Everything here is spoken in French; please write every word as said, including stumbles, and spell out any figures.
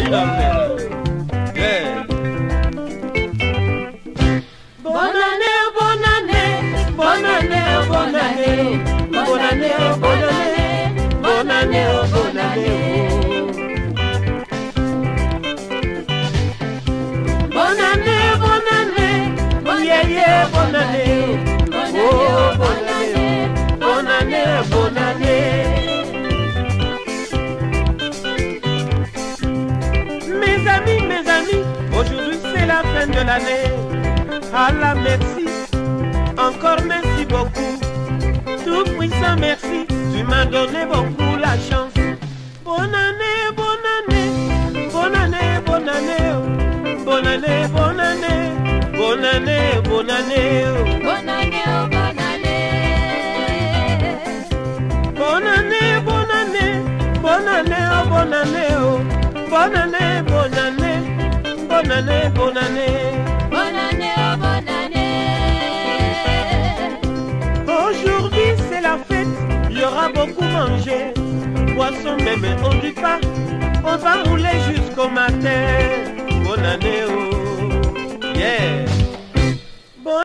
Yeah. Bonne année, bonne année, bonne année, bonne année, bonne année, bonne année, bonne année, bonne année. Bonne année, bonne année, yeah, yeah, bonne année, oh, bonne année, bonne année, bonne année. Mes amis, mes amis, aujourd'hui c'est la fin de l'année. Allah merci, encore merci beaucoup. Tout puissant merci, tu m'as donné beaucoup la chance. Bonne année, bonne année, bonne année, bonne année, oh. Bonne année, bonne année, bonne année, bonne année, oh. Bonne année, oh, bonne année. Bonne année, bonne année, bonne année, oh, bonne année, oh. Bonne année, bonne année, bonne année, bonne année. Bonne année, oh, bonne année. Aujourd'hui c'est la fête, il y aura beaucoup mangé. Poisson même on dit pas, on va rouler jusqu'au matin. Bonne année, oh, yeah.